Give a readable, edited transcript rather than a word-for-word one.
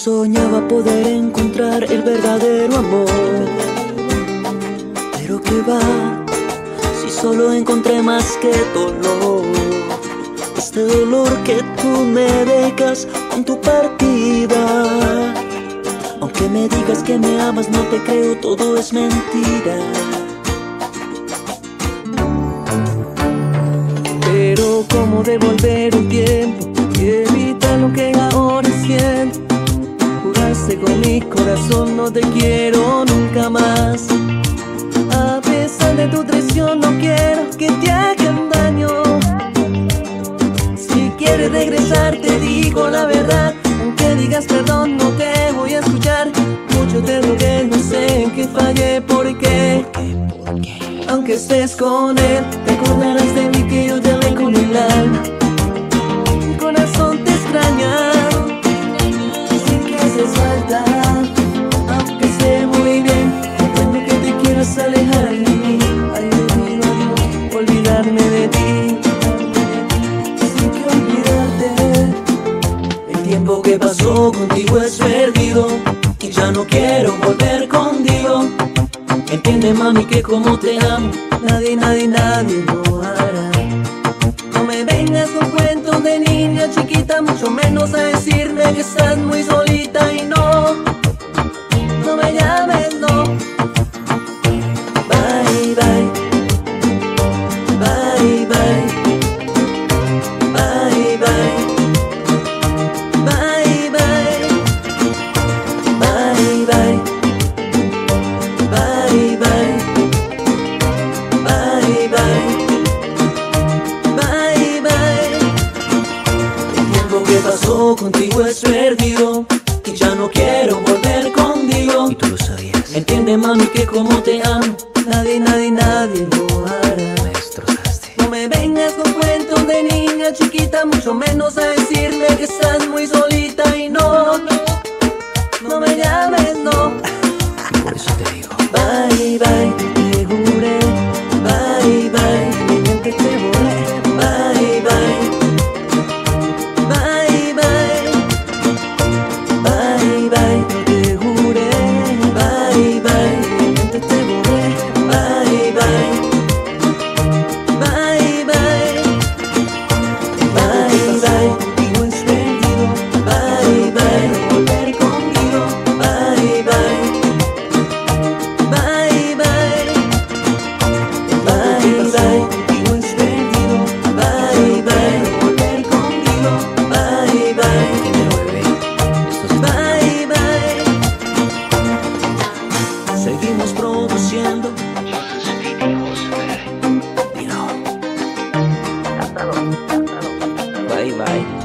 soñaba poder encontrar el verdadero amor, pero qué va, si solo encontré más que dolor. Este dolor que tú me dejas con tu partida. Aunque me digas que me amas, no te creo, todo es mentira. Pero cómo devolver el tiempo y evitar lo que ahora siento. Jugaste con mi corazón, no te quiero nunca más. A pesar de tu traición, no quiero que te hagan daño. Si quieres regresar, te digo la verdad. Aunque digas perdón, no te voy a escuchar. Mucho te rogué, no sé en qué fallé, ¿por qué? Aunque estés con él, te acordarás de mí, que yo te amé con el alma. Mi corazón te extraña, sin que haces falta. Aunque sé muy bien, comprendo que te quieras alejar de mí. Ay, Dios mío, adiós, olvidarme de ti, sin que olvidarte. El tiempo que pasó contigo es perdido y ya no quiero volver contigo. Entiende, mami, que como te amo, nadie lo hará. No me vengas con cuentos de niña chiquita, mucho menos a decirme que estás muy solita. Y no me llames, no. Bye, bye. Bye, bye. Bye, bye. Bye, bye. Bye, bye. Bye, bye. Bye, bye. Bye, bye. El tiempo que pasó contigo es perdido y ya no quiero volver contigo. Y tú lo sabías. Entiende, mami, que como te amo, nadie lo hará. Me destrozaste. No me vengas con cuentos de niña chiquita, mucho menos a decirme que estás muy solita. Y no me llames, no. Por eso te digo. Bye, bye, te juré. Bye, bye, mi mente te borré. Bye, bye. Bye, bye. Bye, bye, te juré. Bye, bye, mi mente te borré. Bye, bye. Bye, bye. Bye, bye, contigo es perdido. Bye, bye, volver contigo. Bye, bye. Bye, bye. Bye, bye, contigo es perdido. Bye, bye, volver contigo. Bye, bye. Dinero, bebé. Esto es Bye, bye. Seguimos produciendo. Bye, bye.